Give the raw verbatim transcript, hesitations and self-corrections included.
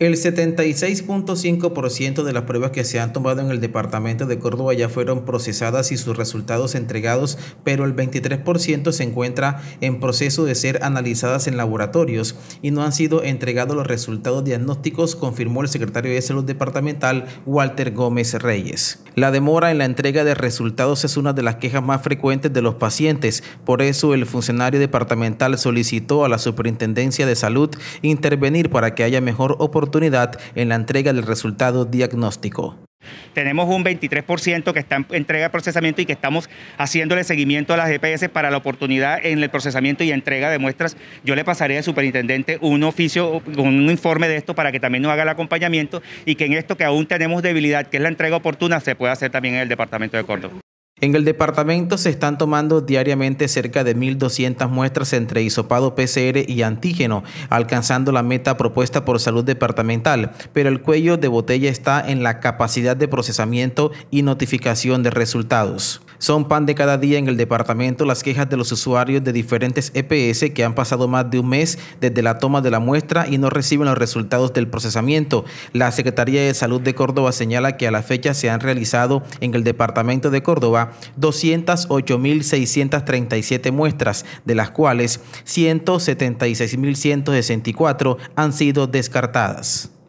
El setenta y seis punto cinco por ciento de las pruebas que se han tomado en el departamento de Córdoba ya fueron procesadas y sus resultados entregados, pero el veintitrés por ciento se encuentra en proceso de ser analizadas en laboratorios y no han sido entregados los resultados diagnósticos, confirmó el secretario de Salud departamental, Walter Gómez Reyes. La demora en la entrega de resultados es una de las quejas más frecuentes de los pacientes, por eso el funcionario departamental solicitó a la Superintendencia de Salud intervenir para que haya mejor oportunidad en la entrega del resultado diagnóstico. Tenemos un veintitrés por ciento que está en entrega de procesamiento y que estamos haciéndole seguimiento a las E P S para la oportunidad en el procesamiento y entrega de muestras. Yo le pasaré al superintendente un oficio, un informe de esto para que también nos haga el acompañamiento y que en esto que aún tenemos debilidad, que es la entrega oportuna, se pueda hacer también en el departamento de Córdoba. En el departamento se están tomando diariamente cerca de mil doscientas muestras entre hisopado P C R y antígeno, alcanzando la meta propuesta por Salud Departamental, pero el cuello de botella está en la capacidad de procesamiento y notificación de resultados. Son pan de cada día en el departamento las quejas de los usuarios de diferentes E P S que han pasado más de un mes desde la toma de la muestra y no reciben los resultados del procesamiento. La Secretaría de Salud de Córdoba señala que a la fecha se han realizado en el departamento de Córdoba doscientas ocho mil seiscientas treinta y siete muestras, de las cuales ciento setenta y seis mil ciento sesenta y cuatro han sido descartadas.